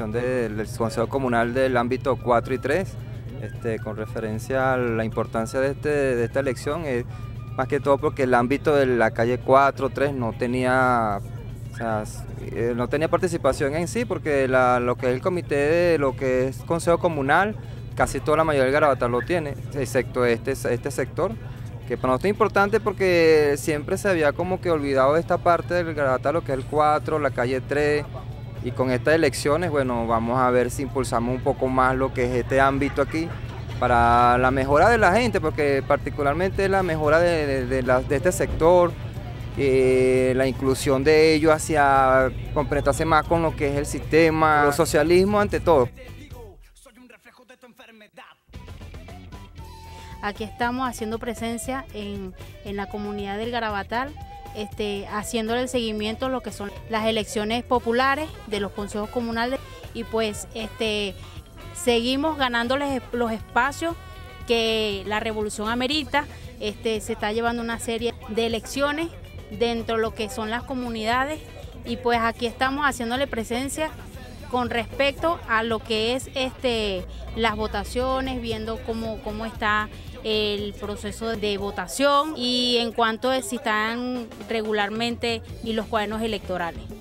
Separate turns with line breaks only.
elección del Consejo Comunal del ámbito 4 y 3, con referencia a la importancia de esta elección, más que todo porque el ámbito de la calle 4, 3 no tenía, o sea, no tenía participación en sí, porque lo que es el comité de lo que es Consejo Comunal, casi toda la mayoría del Garabatal lo tiene, excepto este sector, que para nosotros es importante porque siempre se había como que olvidado de esta parte del Garabatal, lo que es el 4, la calle 3, y con estas elecciones, bueno, vamos a ver si impulsamos un poco más lo que es este ámbito aquí, para la mejora de la gente, porque particularmente la mejora de este sector, la inclusión de ellos hacia compenetrarse más con lo que es el sistema, el socialismo ante todo.
Aquí estamos haciendo presencia en la comunidad del Garabatal, haciéndole el seguimiento a lo que son las elecciones populares de los consejos comunales, y pues seguimos ganándoles los espacios que la revolución amerita. Se está llevando una serie de elecciones dentro de lo que son las comunidades, y pues aquí estamos haciéndole presencia con respecto a lo que es las votaciones, viendo cómo está el proceso de votación y en cuanto a si están regularmente y los cuadernos electorales.